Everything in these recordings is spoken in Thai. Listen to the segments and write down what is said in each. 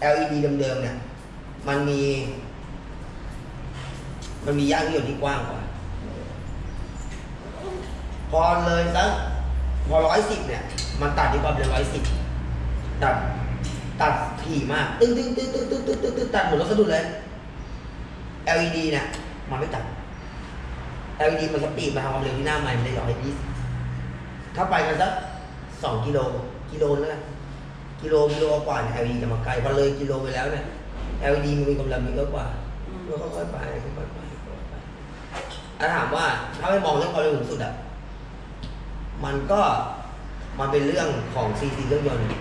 LED เดิมๆเนี่ยมันมีย่างยืดที่กว้างกว่าพอเลยสักพอ110เนี่ยมันตัดที่ความเร็ว110ตัดถี่มากตึ้งตัดหมดรถสะดุดเลย LED เนี่ยมันไม่ตัด LED มันสปีดมาทำความเร็วที่หน้าไมล์มันได้120ถ้าไปกันสัก2กิโลแล้วกันกิโลกว่าเนี่ย LED จะมาไกลพอเลยกิโลไปแล้วเนี่ย LED มันมีกำลังเยอะกว่าก็ค่อยๆไปถ้าถามว่าถ้าไม่มองเรื่องความเร็วสูงสุดอ่ะมันเป็นเรื่องของ CC เครื่องยนต์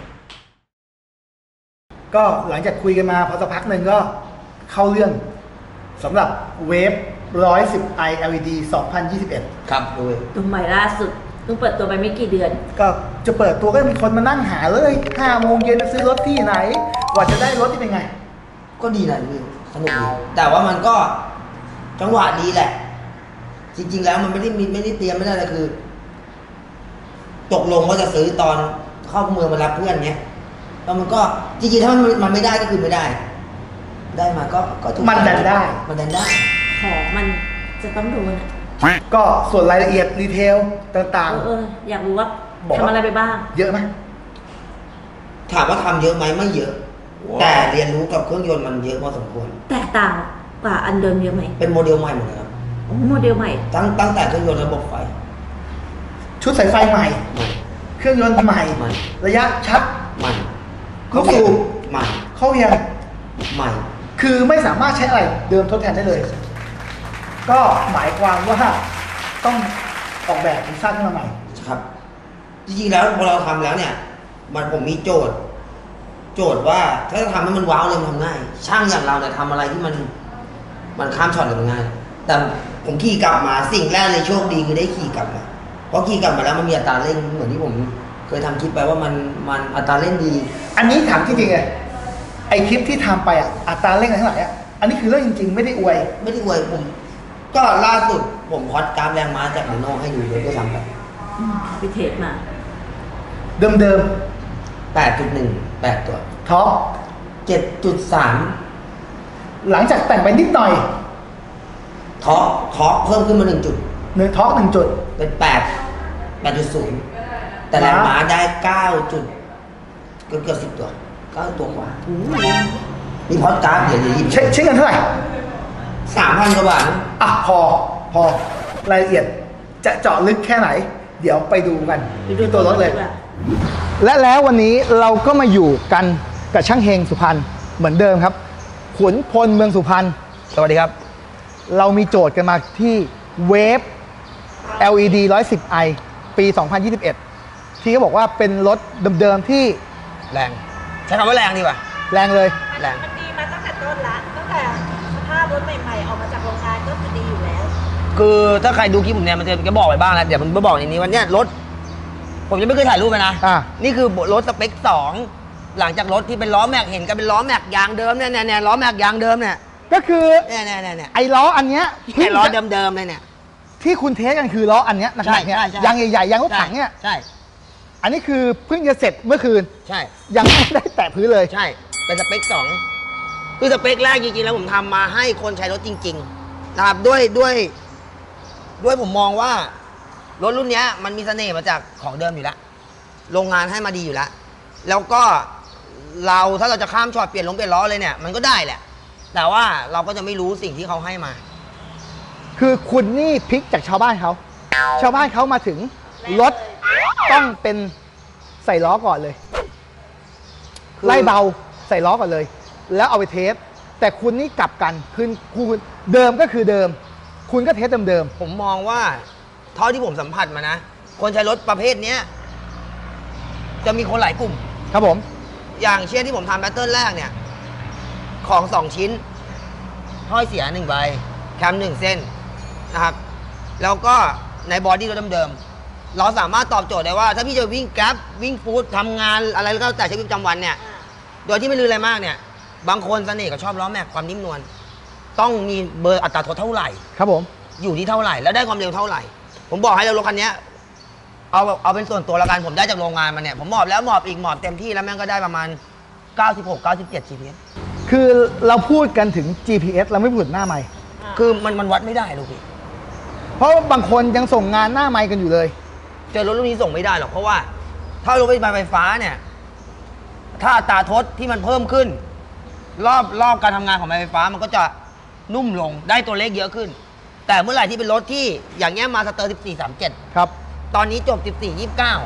ก็หลังจากคุยกันมาพอสักพักหนึ่งก็เข้าเรื่องสำหรับเวฟ110i LED 2021 ครับตัวใหม่ล่าสุดเพิ่งเปิดตัวไปไม่กี่เดือนก็จะเปิดตัวก็มีคนมานั่งหาเลย5 โมงเย็นจะซื้อรถที่ไหนกว่าจะได้รถที่เป็นไงก็ดีนะพี่สนุกดีแต่ว่ามันก็จังหวะดีแหละจริงๆแล้วมันไม่ได้เตรียมไม่ได้เลยคือตกลงว่าจะซื้อตอนเข้าเมืองมารับเพื่อนเนี้ยแล้วมันก็จริงๆถ้ามันไม่ได้ก็คือไม่ได้มาก็ถูกมันดันได้ของมันจะต้องดูนะก็ส่วนรายละเอียดรีเทลต่างๆอยากรู้ว่าทำอะไรไปบ้างเยอะไหมถามว่าทำเยอะไหมไม่เยอะแต่เรียนรู้กับเครื่องยนต์มันเยอะพอสมควรแตกต่างกว่าอันเดิมเยอะไหมเป็นโมเดลใหม่หมดเลยครับโมเดลใหม่ตั้งแต่เครื่องยนต์ระบบไฟชุดสายไฟใหม่เครื่องยนต์ใหม่ระยะชักใหม่ลูกสูบใหม่เข้าเฮียใหม่คือไม่สามารถใช้อะไรเดิมทดแทนได้เลยก็หมายความว่าต้องออกแบบสร้างขึ้นมาใหม่ครับจริงๆแล้วพอเราทำแล้วเนี่ยผมมีโจทย์ว่าถ้าจะทำให้มันว้าวเลยมันทำง่ายช่างอย่างเราเนี่ยทำอะไรที่มันข้ามช็อตเลยมันง่ายแต่ผมขี่กลับมาสิ่งแรกเลยโชคดีคือได้ขี่กลับมาเพราะขี่กลับมาแล้วมันมีอัตราเร่งเหมือนที่ผมเคยทำคลิปไปว่ามันอัตราเร่งดีอันนี้ถามจริงๆไงไอคลิปที่ทำไปอัตราเร่งอะไรทั้งหลายอันนี้คือเรื่องจริงๆไม่ได้อวยผมก็ล่าสุดผมคอสกราฟแรงม้าจากหนูโน่ให้ดูเลยก็ทำไปไปเทสมาเดิม 8.1 8ตัวท็อป 7.3 หลังจากแต่งไปนิดหน่อยท็อปเพิ่มขึ้นมา1 จุดท็อป1 จุดเป็น8.0แต่แรงม้าได้9 จุดเกือบ10 ตัว9 ตัวกว่ามีพอดกราฟเดี๋ยวเช็คกันเท่าไหร่ 3,000 กว่าบาทพอรายละเอียดจะเจาะลึกแค่ไหนเดี๋ยวไปดูกันที่ตัวรถเลยและแล้ววันนี้เราก็มาอยู่กันกับช่างเฮงสุพรรณเหมือนเดิมครับขุนพลเมืองสุพรรณสวัสดีครับเรามีโจทย์กันมาที่เวฟ LED 110i ปี 2021ที่เขาบอกว่าเป็นรถเดิมๆที่แรงใช้คำว่าแรงดีกว่าแรงเลยแรงมันดีมาตั้งแต่ต้นละตั้งแต่สภาพรถใหม่ๆออกมาจากโรงงานก็คือดีอยู่แล้วคือถ้าใครดูคลิปผมเนี่ยมันจะบอกไปบ้างแล้วเดี๋ยวมันบอกอย่างนี้วันนี้รถผมยังไม่เคยถ่ายรูปเลยนะนี่คือรถสเปค2หลังจากรถที่เป็นล้อแม็กเห็นกันเป็นล้อแม็กยางเดิมเนี่ยล้อแม็กยางเดิมเนี่ยก็คือเนี่ยไอ้ล้ออันเนี้ยล้อเดิมเลยเนี่ยที่คุณเทสกันคือล้ออันเนี้ยหนักๆเนี่ยยางใหญ่ๆยางรถถังเนี่ยใช่อันนี้คือเพิ่งจะเสร็จเมื่อคืนใช่ยังไม่ได้แตะพื้นเลยใช่เป็นสเปค2คือสเปคแรกจริงๆแล้วผมทำมาให้คนใช้รถจริงๆนะครับด้วยผมมองว่ารถรุ่นนี้มันมีเสน่ห์มาจากของเดิมอยู่แล้วโรงงานให้มาดีอยู่แล้วก็ถ้าเราจะข้ามช็อตเปลี่ยนล้อเลยเนี่ยมันก็ได้แหละแต่ว่าเราก็จะไม่รู้สิ่งที่เขาให้มาคือคุณนี่พลิกจากชาวบ้านเขามาถึงรถต้องเป็นใส่ล้อก่อนเลยไล่เบาใส่ล้อก่อนเลยแล้วเอาไปเทสแต่คุณนี่กลับกันคุณเดิมก็คือเดิมคุณก็เทสเดิมผมมองว่าเท่าที่ผมสัมผัสมานะคนใช้รถประเภทนี้จะมีคนหลายกลุ่มครับผมอย่างเช่นที่ผมทำแบตเตอร์แรกเนี่ยของ2 ชิ้นห้อยเสีย1 ใบแคม1 เส้นนะครับแล้วก็ในบอดี้รถเดิมเราสามารถตอบโจทย์ได้ว่าถ้าพี่จะวิ่งแกร็บวิ่งฟู้ดทำงานอะไรก็แต่ใช้ชีวิตประจำวันเนี่ยโดยที่ไม่ลืมอะไรมากเนี่ยบางคนเสน่ห์ก็ชอบล้อแม็กความนิ่มนวลต้องมีเบอร์อัตราโทษเท่าไหร่ครับผมอยู่ที่เท่าไหร่แล้วได้ความเร็วเท่าไหร่ผมบอกให้รถคันนี้เอาเป็นส่วนตัวละกันผมได้จากโรงงานมาเนี่ยผมหมอบแล้วหมอบอีกหมอบเต็มที่แล้วแม่งก็ได้ประมาณ 96 97 GPS คือเราพูดกันถึง GPS เราไม่พูดหน้าไมค์คือมันวัดไม่ได้ลูกพี่เพราะบางคนยังส่งงานหน้าไมค์กันอยู่เลยเจอรถรุ่นนี้ส่งไม่ได้หรอกเพราะว่า ถ้ารถไฟฟ้าเนี่ยถ้าอัตราทดที่มันเพิ่มขึ้น รอบการทำงานของไฟฟ้ามันก็จะนุ่มลงได้ตัวเลขเยอะขึ้น แต่เมื่อไหร่ที่เป็นรถที่อย่างเงี้ยมาสเตอร์14 37 ครับตอนนี้จบ 14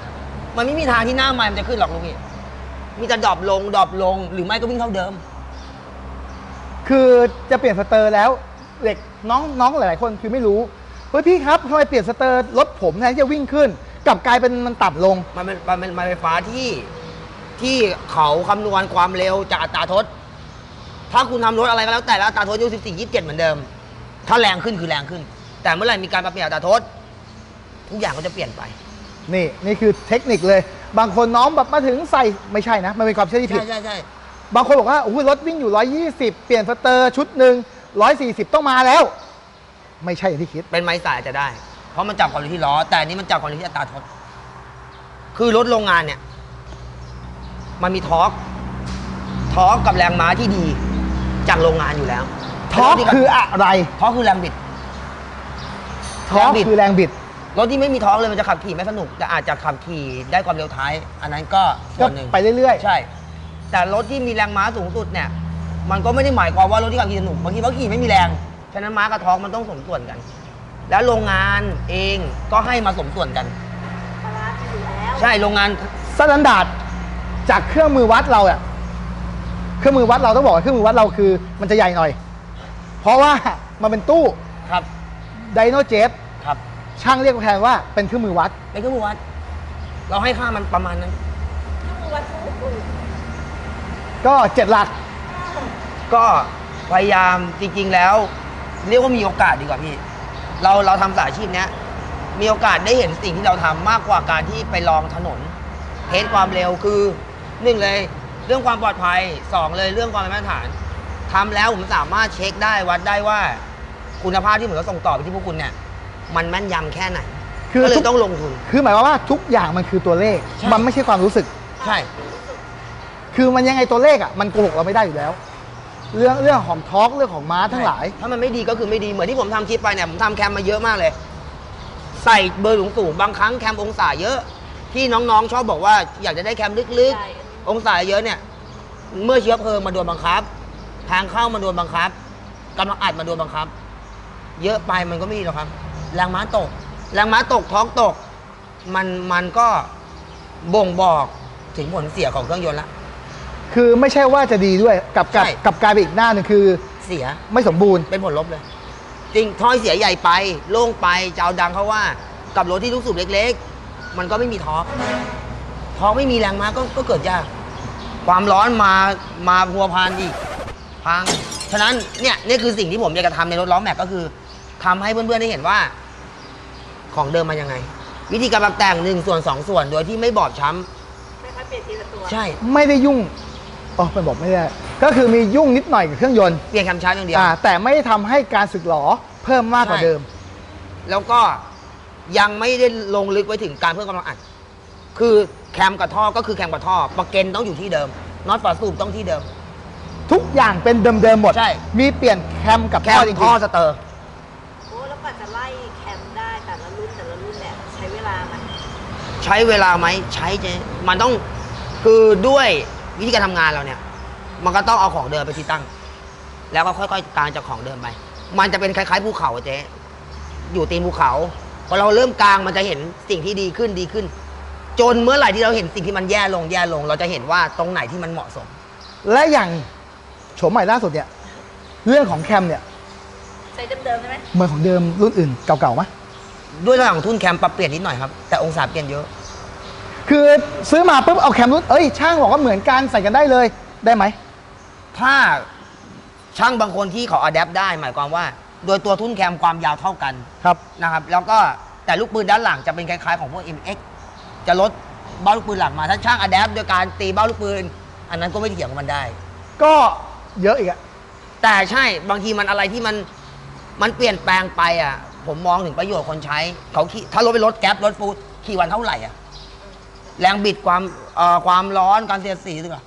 29 มันไม่มีทางที่หน้าไมค์มันจะขึ้นหรอกลูกพี่มีแต่ดรอปลงหรือไม่ก็วิ่งเท่าเดิมคือจะเปลี่ยนสเตอร์แล้วเด็กน้องหลายๆคนคือไม่รู้เฮ้ยพี่ครับทำไมเปลี่ยนสเตอร์รถผมแทนที่จะวิ่งขึ้นกลับกลายเป็นมันต่ำลงมันเป็นไฟฟ้าที่เขาคำนวณความเร็วจากอัตราทดถ้าคุณทำรถอะไรก็แล้วแต่แล้วอัตราทดอยู่14 27เหมือนเดิมถ้าแรงขึ้นคือแรงขึ้น แต่เมื่อไหร่มีการปรับเปลี่ยนอัตราทดทุกอย่างก็จะเปลี่ยนไปนี่คือเทคนิคเลย บางคนน้องแบบมาถึงใส่ไม่ใช่นะมันเป็นความเชื่อที่ผิดใช่บางคนบอกว่าโอ้ยรถวิ่งอยู่120เปลี่ยนสเตอร์ชุดหนึ่ง140ต้องมาแล้ว ไม่ใช่อย่างที่คิดเป็นไม้สายจะได้ เพราะมันจับความเร็วที่ล้อแต่อันนี้มันจับความเร็วที่อัตราทดคือรถโรงงานเนี่ยมันมีทอร์กกับแรงม้าที่ดีจากโรงงานอยู่แล้วทอร์กคืออะไรทอร์กคือแรงบิดทอร์กคือแรงบิดรถที่ไม่มีทอร์กเลยมันจะขับขี่ไม่สนุกแต่อาจจะขับขี่ได้ความเร็วท้าย อันนั้นก็ส่วนหนึ่งไปเรื่อยๆใช่ แต่รถที่มีแรงม้าสูงสุดเนี่ยมันก็ไม่ได้หมายความว่ารถที่ขับขี่สนุกบางทีเขาขี่ไม่มีแรงฉะนั้นม้ากับทอร์กมันต้องสมส่วนกัน แล้วโรงงานเองก็ให้มาสมส่วนกันปลาร้าอยู่แล้วใช่โรงงานสแตนดาร์ดจากเครื่องมือวัดเราอะเครื่องมือวัดเราต้องบอกว่าเครื่องมือวัดเราคือมันจะใหญ่หน่อย เพราะว่ามันเป็นตู้ครับไดโนเจตครับช่างเรียกแทนว่าเป็นเครื่องมือวัดเป็นเครื่องมือวัด เราให้ค่ามันประมาณนั้นคือวัดถูกก็7 หลักก็พยายามจริงๆแล้ว เรียกว่ามีโอกาสดีกว่าพี่เราทำสายอาชีพเนี้ยมีโอกาสได้เห็นสิ่งที่เราทำมากกว่าการที่ไปลองถนนเทสความเร็วคือ1เลยเรื่องความปลอดภัย2เลยเรื่องความเป็นมาตรฐานทำแล้วผมสามารถเช็คได้วัดได้ว่าคุณภาพที่ผมจะส่งต่อไปที่พวกคุณเนี่ยมันแม่นยำแค่ไหนก็เลยต้องลงทุนคือหมายความว่าทุกอย่างมันคือตัวเลขใช่มันไม่ใช่ความรู้สึกใช่คือมันยังไงตัวเลขอ่ะมันโกหกเราไม่ได้อยู่แล้ว เรื่องของทอร์กเรื่องของม้าทั้งหลายถ้ามันไม่ดีก็คือไม่ดีเหมือนที่ผมทำคลิปไปเนี่ยผมทำแคมมาเยอะมากเลย ใส่เบอร์สูงๆบางครั้งแคมองศาเยอะที่น้องๆชอบบอกว่าอยากจะได้แคมลึกๆองศาเยอะเนี่ยเมื่อเชื้อเพลิงมาโดนบังคับทางเข้ามาโดนบังคับกำลังอัดมาโดนบังคับ เยอะไปมันก็ไม่ดีหรอกครับแรงม้าตกท้องตกมันก็บ่งบอกถึงผลเสียของเครื่องยนต์ละคือไม่ใช่ว่าจะดีด้วยกับใช่กลายเป็นอีกหน้าหนึ่งคือเสียไม่สมบูรณ์เป็นผลลบเลย จริงถ้อยเสียใหญ่ไปโล่งไปจะเอาดังเขาว่ากับรถที่ลูกสูบเล็กๆ มันก็ไม่มีทอร์กไม่มีแรงม้าก็เกิดยากความร้อนมาพัวพันอีกพังฉะนั้นเนี่ยนี่คือสิ่งที่ผมอยากจะทำในรถล้อแม็กก็คือทำให้เพื่อนๆได้เห็นว่า ของเดิมมายังไง วิธีการปรับแต่ง1 ส่วน 2 ส่วนโดยที่ไม่บอบช้ำไม่ค่อยเปลี่ยนทีละตัวใช่ไม่ได้ยุ่งอ๋อมันบอกไม่ได้ ก็คือมียุ่งนิดหน่อยกับเครื่องยนต์เปลี่ยนแคมชาร์จอย่างเดียวแต่ไม่ได้ทำให้การสึกหรอเพิ่มมากกว่าใช่เดิมแล้วก็ยังไม่ได้ลงลึกไว้ถึงการเพิ่มกำลังอัด คือแคมกับท่อก็คือแคมกับท่อประเกนต้องอยู่ที่เดิมน็อตฝาสูบต้องที่เดิมทุกอย่างเป็นเดิมๆหมดใช่มีเปลี่ยนแคมกับแคท่อมจริงท่อสเตอร์โอ้แล้วกว่าจะไล่แคมได้แต่ละรุ่นเนี่ยใช้เวลาไหมใช้เวลาไหมใช้เจ๊มันต้องคือด้วยวิธีการทำงานเราเนี่ย มันก็ต้องเอาของเดิมไปที่ตั้ง แล้วก็ค่อยๆกางจากของเดิมไป มันจะเป็นคล้ายๆภูเขาเจ๊อยู่ตีนภูเขาพอเราเริ่มกางมันจะเห็นสิ่งที่ดีขึ้น จนเมื่อไหร่ที่เราเห็นสิ่งที่มันแย่ลง เราจะเห็นว่าตรงไหนที่มันเหมาะสมๆ และอย่างโฉมใหม่ล่าสุดเนี่ยเรื่องของแคมเนี่ยใช้เดิมๆใช่ไหมเหมือนของเดิมรุ่นอื่นเก่าๆไหมด้วยระดับของทุนแคมปรับเปลี่ยนนิดหน่อยครับแต่องศาเปลี่ยนเยอะคือซื้อมาปุ๊บเอาแคมรุ่นช่างบอกว่าเหมือนกันใส่กันได้เลยได้ไหมถ้าช่างบางคนที่เขาอัดแอปได้หมายความว่า โดยตัวทุ่นแคมความยาวเท่ากันครับนะครับแล้วก็แต่ลูกปืนด้านหลังจะเป็นคล้ายๆของพวก MX จะลดเบ้าลูกปืนหลังมาถ้าช่างอัดแอปโดยการตีเบ้าลูกปืน อันนั้นก็ไม่เถียงกับมันได้ก็เยอะอีกอะแต่ใช่บางทีมันอะไรที่มันเปลี่ยนแปลงไปอ่ะผมมองถึงประโยชน์คนใช้เขาขี่ถ้ารถเป็นรถแก๊ปรถฟูดขี่วันเท่าไหร่อ่ะแรงบิดความร้อนการเสียดสีด้วย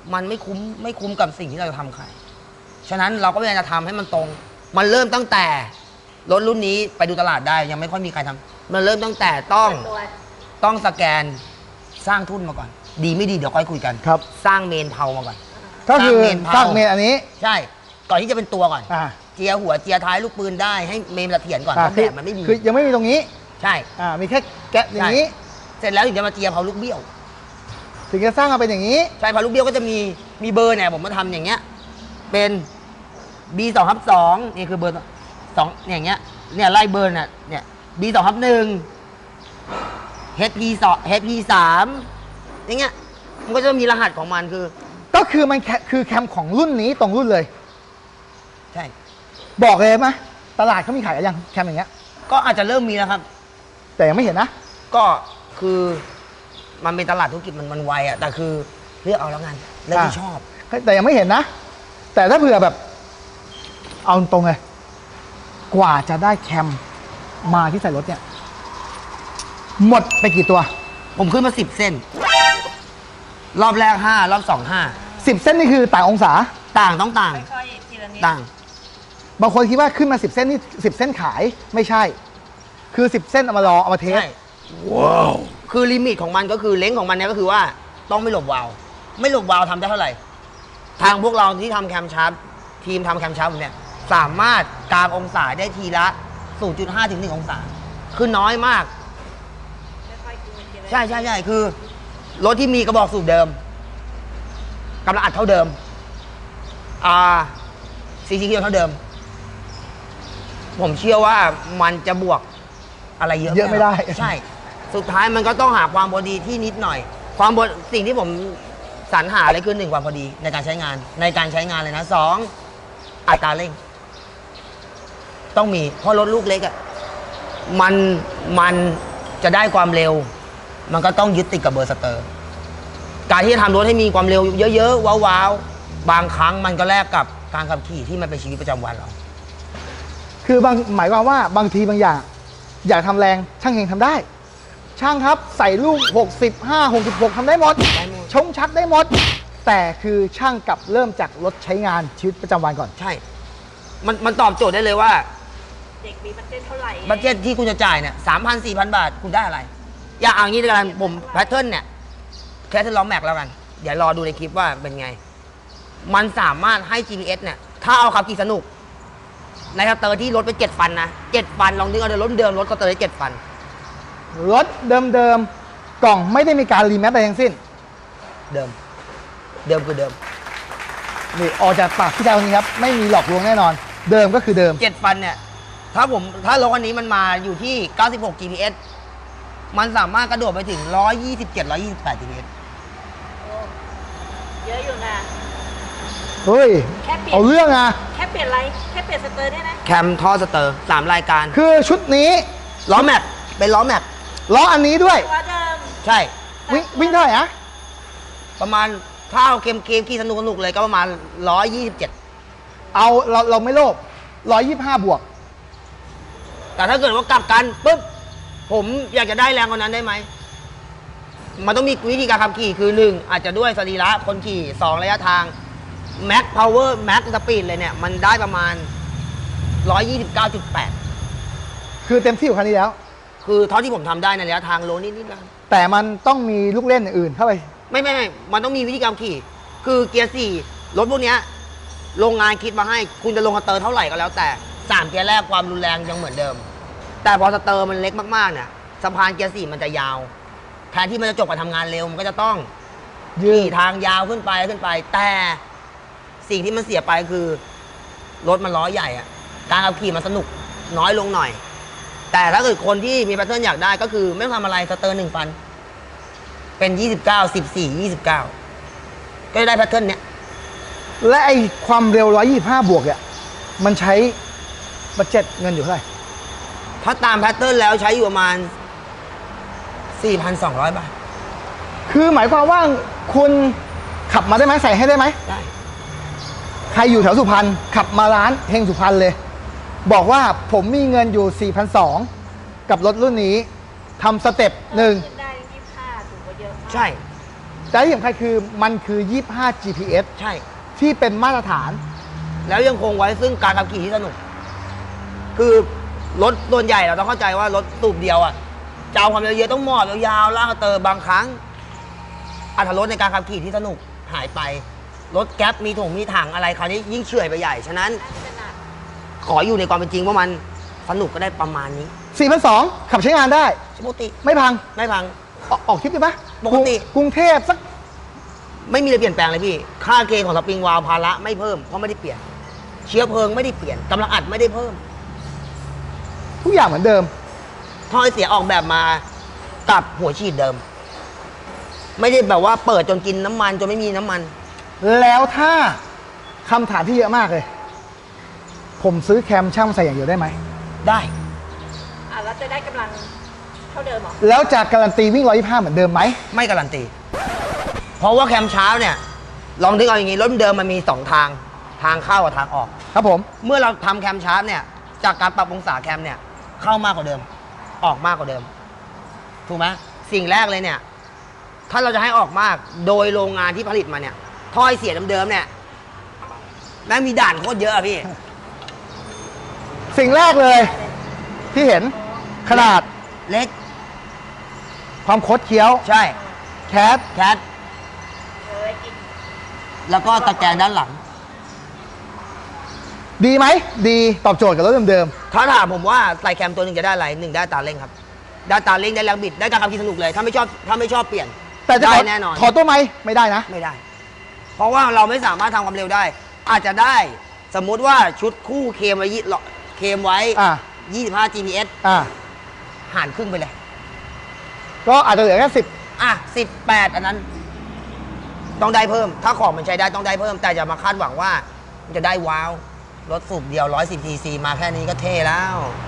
มันไม่คุ้มกับสิ่งที่เราจะทำขายฉะนั้นเราก็พยายามจะทำให้มันตรงมันเริ่มตั้งแต่รถรุ่นนี้ไปดูตลาดได้ยังไม่ค่อยมีใครทำมันเริ่มตั้งแต่ต้องสแกนสร้างทุนมาก่อนดีไม่ดีเดี๋ยวค่อยคุยกันครับสร้างเมนเผามาก่อนก็คือสร้างเมนอันนี้ใช่ก่อนที่จะเป็นตัวก่อน เจียหัวเจียท้ายลูกปืนได้ให้เมนเสถียรก่อนเพราะแบบมันไม่มีคือยังไม่มีตรงนี้ใช่มีแค่แกะอย่างนี้เสร็จแล้วถึงจะมาเจียเผาลูกเบี้ยวถึงจะสร้างมาเป็นอย่างนี้ใช่เผาลูกเบี้ยวก็จะมีเบอร์เนี่ยผมมาทำอย่างเงี้ยเป็น B2/2 นี่คือเบอร์2อย่างเงี้ยเนี่ยไล่เบอร์น่ะเนี่ย B2/1 HP3 อย่างเงี้ยมันก็จะมีรหัสของมันก็คือมันคือแคมของรุ่นนี้ตรงรุ่นเลยใช่บอกเลยไหมตลาดเขามีขายยังแคมอย่างเงี้ยก็อาจจะเริ่มมีแล้วครับแต่ยังไม่เห็นนะก็คือมันเป็นตลาดธุรกิจมันไวอะแต่คือเลือกเอาแล้วกันเลือกที่ชอบแต่ยังไม่เห็นนะแต่ถ้าเผื่อแบบเอาตรงเลยกว่าจะได้แคมมาที่ใส่รถเนี่ยหมดไปกี่ตัวผมขึ้นมา10 เส้นรอบแรก5รอบ2 5 10 เส้นนี่คือต่างองศาต้องต่างต่างบางคนคิดว่าขึ้นมา10 เส้นนี่10 เส้นขายไม่ใช่คือ10 เส้นเอามาเทสว้าวคือลิมิตของมันก็คือเล้งของมันเนี่ยก็คือว่าต้องไม่หลบวาล์วไม่หลบวาล์วทำได้เท่าไหร่ทางพวกเราที่ทำแคมชาร์ปทีมทำแคมชาร์ปเนี่ยสามารถกางองศาได้ทีละ 0.5 ถึง 1 องศาคือน้อยมากใช่คือรถที่มีกระบอกสูบเดิมกำลังอัดเท่าเดิมCC กิโลเท่าเดิมผมเชื่อว่ามันจะบวกอะไรเยอะไม่ได้ใช่สุดท้ายมันก็ต้องหาความพอดีที่นิดหน่อยสิ่งที่ผมสรรหาเลยคือ1ความพอดีในการใช้งานเลยนะ2อัตราเร่งต้องมีเพราะรถลูกเล็กอ่ะมันจะได้ความเร็วมันก็ต้องยึดติดกับเบอร์สเตอร์การที่จะทำรถให้มีความเร็วเยอะๆว้าวๆบางครั้งมันก็แลกกับการขับขี่ที่มันเป็นชีวิตประจำวันเราคือบางหมายความว่าบางทีบางอย่างอยากทำแรงช่างเฮงทำได้ช่างครับใส่ลูก65 66ทำได้หมดชงชักได้หมดแต่คือช่างกับเริ่มจากรถใช้งานชีวิตประจำวันก่อนใช่มันตอบโจทย์ได้เลยว่าเด็กมีบัตเจ็ตเท่าไหร่บัตเจ็ตที่คุณจะจ่ายเนี่ย 3,000 4,000 บาทคุณได้อะไรอย่างงี้ด้วยกันผมแพทเทิร์นเนี่ยแค่ทดลองแม็กแล้วกันเดี๋ยวรอดูในคลิปว่าเป็นไงมันสามารถให้ GPS เนี่ยถ้าเอาขับขี่สนุกในสเตอร์ที่รถไป7 ฟันนะ7 ฟันลองนึกเอารถเดิมรถสเตอร์ได้7 ฟันรถเดิมกล่องไม่ได้มีการรีแมปอะไรทั้งสิ้นเดิมคือเดิมนี่ออกจากปากพี่ชายคนนี้ครับไม่มีหลอกลวงแน่นอนเดิมก็คือเดิม 7 ฟันเนี่ยถ้ารถคันนี้มันมาอยู่ที่96 GPS มันสามารถกระโดดไปถึง127 128 GPS เยอะอยู่นะเฮ้ยเอาเรื่องอะแค่เปลี่ยนอะไรแค่เปลี่ยนสเตอร์เนี่ยนะแคมท่อสเตอร์3 รายการคือชุดนี้ล้อแม็กเป็นล้อแม็กล้ออันนี้ด้วยใช่วิ่งเท่าไหร่อะประมาณถ้าเอาเกมขี่สนุกเลยก็ประมาณ127 เอาเราไม่โลภ125 บวกแต่ถ้าเกิดว่ากลับกันปุ๊บผมอยากจะได้แรงกว่านั้นได้ไหมมันต้องมีวิธีการขับขี่คือ1อาจจะด้วยสรีระคนขี่2ระยะทางแม็กพาวเวอร์แม็กสปีดเลยเนี่ยมันได้ประมาณ129.8 คือเต็มที่ของคันนี้แล้วคือเท่าที่ผมทำได้ในระยะทางโลนิดๆนะแต่มันต้องมีลูกเล่นอื่นเข้าไปไม่มันต้องมีวิธีการขี่คือเกียร์4รถพวกนี้โรงงานคิดมาให้คุณจะลงสเตอร์เท่าไหร่ก็แล้วแต่3 เกียร์แรกความรุนแรงยังเหมือนเดิมแต่พอสเตอร์มันเล็กมากๆเนี่ยสะพานเกียร์4มันจะยาวแทนที่มันจะจบกับทำงานเร็วมันก็จะต้องขี่ทางยาวขึ้นไปแต่สิ่งที่มันเสียไปคือรถมันล้อใหญ่อะการขับขี่มันสนุกน้อยลงหน่อยแต่ถ้าเกิดคนที่มีแพทเทิร์นอยากได้ก็คือไม่ต้องทำอะไรสเตอร์1 ฟันเป็น29 14 29ก็ได้แพทเทิร์นเนี้ยและไอความเร็ว125 บวกเนี่ยมันใช้บัดเจ็ตเงินอยู่เท่าไหร่ถ้าตามแพทเทิร์นแล้วใช้อยู่ประมาณ 4,200 บาทคือหมายความว่าคุณขับมาได้ไหมใส่ให้ได้ไหมได้ใครอยู่แถวสุพรรณขับมาร้านเฮงสุพรรณเลยบอกว่าผมมีเงินอยู่ 4,200 กับรถรุ่นนี้ทำสเต็ป1 ได้25ถูกกว่าเยอะใช่แต่ที่สำคัญคือมันคือ 25 GPS ใช่ที่เป็นมาตรฐานแล้วยังคงไว้ซึ่งการขับขี่ที่สนุก คือรถส่วนใหญ่เราต้องเข้าใจว่ารถสูบเดียวอ่ะจะเอาความเร็วเยอะต้องหมอบยาวๆลากเตอร์บางครั้งอรรถรสในการขับขี่ที่สนุกหายไปรถแก๊ปมีถุงมีถังอะไรคราวนี้ยิ่งเฉื่อยไปใหญ่ฉะนั้นน่าจะเป็นหนักขออยู่ในความเป็นจริงว่ามันสนุกก็ได้ประมาณนี้ 4,200 ขับใช้งานได้ปกติไม่พังไม่พังออกทริปได้ปะปกติกรุงเทพสักไม่มีอะไรเปลี่ยนแปลงเลยพี่ค่าเกณฑ์ของสปริงวาล์วภาระไม่เพิ่มเพราะไม่ได้เปลี่ยน เชื้อเพลิงไม่ได้เปลี่ยนกำลังอัดไม่ได้เพิ่มทุกอย่างเหมือนเดิมท่อไอเสียออกแบบมากับหัวฉีดเดิม ไม่ได้แบบว่าเปิดจนกินน้ำมันจนไม่มีน้ำมันแล้วถ้าคำถามที่เยอะมากเลย ผมซื้อแคมช่างใส่อย่างเดียวได้ไหมได้แล้วจะได้กำลังเท่าเดิมเหรอแล้วจะการันตีวิ่ง 125 เหมือนเดิมไหมไม่การันตี เพราะว่าแคมเช้าเนี่ย ลองนึกเอาอย่างนี้รถเดิมมันมี2ทางเข้ากับทางออกครับผมเมื่อเราทำแคมชาร์ปเนี่ยจากการปรับองศาแคมเนี่ยเข้ามากกว่าเดิม ออกมากกว่าเดิมถูกไหมสิ่งแรกเลยเนี่ยถ้าเราจะให้ออกมากโดยโรงงานที่ผลิตมาเนี่ยถ้อยเสียเดิมๆเนี่ยแม่งมีด่านโคตรเยอะอะพี่สิ่งแรกเลย ที่เห็นขนาดเล็กความคดเคี้ยวใช่แคทแคทแล้วก็ตะแกรงด้านหลังดีไหม ดีตอบโจทย์กับรถเดิมถ้าถามผมว่าใส่แคมตัวหนึ่งจะได้อะไรหนึ่งได้ตาเร่งครับได้ตาเร่งได้แรงบิดได้การขับขี่สนุกเลยถ้าไม่ชอบเปลี่ยนๆ แต่จะได้แน่นอนถอดตัวไหมไม่ได้นะไม่ได้ เพราะว่าเราไม่สามารถทำความเร็วได้ อาจจะได้สมมุติว่าชุดคู่เคมไว้อ่า 25 GPS อ่าหารครึ่งไปเลยก็อาจจะเหลือแค่ 18อันนั้น ต้องได้เพิ่ม ถ้าของมันใช้ได้ต้องได้เพิ่ม แต่อย่ามาคาดหวังว่ามันจะได้ว้าว รถสูบเดียว110 cc มาแค่นี้ก็เท่แล้ว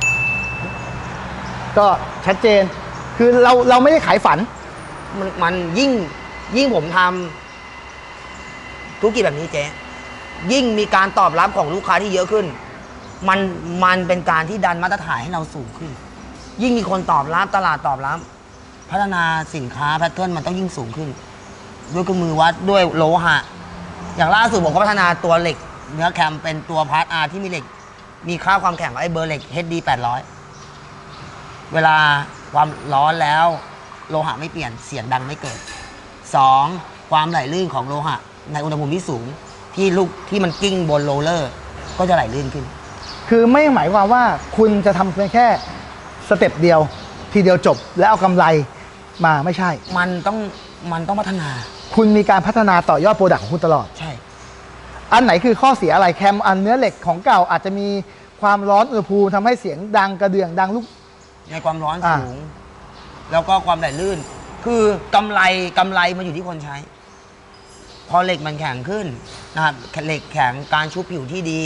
10 ก็ชัดเจน คือเราไม่ได้ขายฝันมันยิ่งผมทำธุรกิจแบบนี้เจ๊ยิ่งมีการตอบรับของลูกค้าที่เยอะขึ้น มันเป็นการที่ดันมาตรฐานให้เราสูงขึ้น ยิ่งมีคนตอบรับตลาดตอบรับพัฒนาสินค้าแพทเทิร์นมันต้องยิ่งสูงขึ้น ด้วยเครื่องมือวัดด้วยโลหะ อย่างล่าสุดผมก็พัฒนาตัวเหล็ก เนื้อแคมเป็นตัวพาร์ทอาร์ที่มีเหล็ก มีค่าความแข็งไอ้เบอร์เหล็ก HD 800 เวลาความร้อนแล้วโลหะไม่เปลี่ยนเสียงดังไม่เกิด 2. ความไหลลื่นของโลหะ ในอุณหภูมิที่สูงที่มันกิ้งบนโรลเลอร์ ก็จะไหลลื่นขึ้นคือไม่หมายความว่าคุณจะทำเพียงแค่สเต็ปเดียว ทีเดียวจบแล้วเอากำไรมาไม่ใช่มันต้องพัฒนาคุณมีการพัฒนาต่อยอดโปรดักต์ของคุณตลอดใช่อันไหนคือข้อเสียอะไรแคมอันเนื้อเหล็กของเก่าอาจจะมีความร้อนอุณหภูมิทำให้เสียงดังกระเดื่องดังลูกในความร้อนสูง แล้วก็ความไหลลื่น คือกำไรมันอยู่ที่คนใช้ พอเหล็กมันแข็งขึ้นนะครับเหล็กแข็งการชุบผิวที่ดี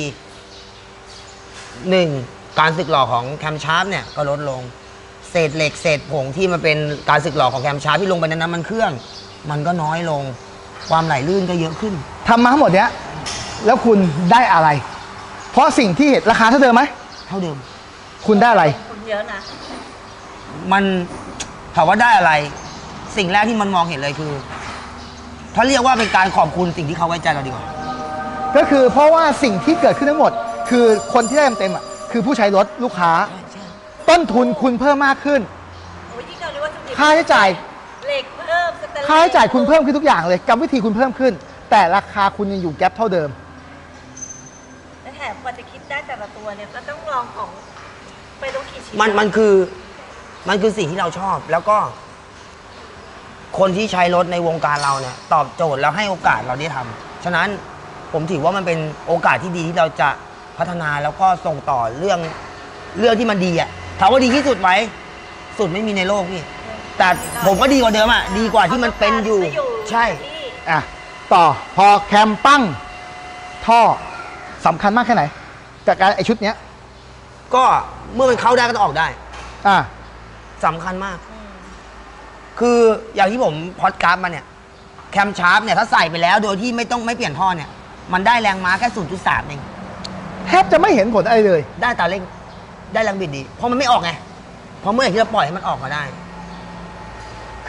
1. การสึกหรอของแคมชาร์ปเนี่ยก็ลดลง เศษเหล็กเศษผงที่มันเป็นการสึกหรอของแคมชาร์ปที่ลงไปในน้ำมันเครื่อง มันก็น้อยลง ความไหลลื่นก็เยอะขึ้นทำมาทั้งหมดเนี้ยแล้วคุณได้อะไร เพราะสิ่งที่เห็นราคาเท่าเดิมไหมเท่าเดิมคุณได้อะไรคุณเยอะนะมันถามว่าได้อะไร สิ่งแรกที่มันมองเห็นเลยคือ ถ้าเรียกว่าเป็นการขอบคุณสิ่งที่เขาไว้ใจเราดีกว่าก็คือเพราะว่าสิ่งที่เกิดขึ้นทั้งหมด คือคนที่ได้เต็มๆอ่ะคือผู้ใช้รถลูกค้า ต้นทุนคุณเพิ่มมากขึ้นโอ้ยยิ่งเราเรียกว่าจุดค่าใช้จ่ายเหล็กเพิ่มสเตนเลสค่าใช้จ่ายคุณเพิ่มขึ้นทุกอย่างเลยกรรมวิธีคุณเพิ่มขึ้น แต่ราคาคุณยังอยู่แก๊ปเท่าเดิมและแถมกว่าจะคิดได้แต่ละตัวเนี่ยก็ต้องลองของไปต้องกี่ชิ้นมันคือสิ่งที่เราชอบ แล้วก็ คนที่ใช้รถในวงการเราเนี่ย ตอบโจทย์แล้วให้โอกาสเราได้ทำฉะนั้นผมถือว่ามันเป็นโอกาสที่ดีที่เราจะพัฒนาแล้วก็ส่งต่อเรื่องที่มันดีอ่ะถามว่าดีที่สุดไหมสุดไม่มีในโลกพี่แต่ผมก็ดีกว่าเดิมอ่ะดีกว่าที่มันเป็นอยู่ ใช่อ่ะต่อพอแคมปั้งท่อสำคัญมากแค่ไหนกับการไอชุดเนี้ยก็เมื่อมันเข้าได้ก็ต้องออกได้อ่ะสำคัญมาก คืออย่างที่ผมพอดกราฟมาเนี่ยแคมชาร์ปเนี่ยถ้าใส่ไปแล้วโดยที่ไม่เปลี่ยนท่อเนี่ยมันได้แรงม้าแค่ 0.3 เองแทบจะไม่เห็นผลอะไรเลยได้ตาเร่งได้แรงบิดดีเพราะมันไม่ออกไงเพราะเมื่อไหร่ที่เราปล่อยให้มันออกมาได้คื